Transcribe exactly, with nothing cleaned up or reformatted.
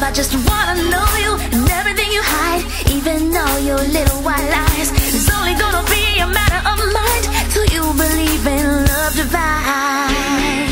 I just wanna know you and everything you hide, even though your little white lies. It's only gonna be a matter of mind till you believe in love divine.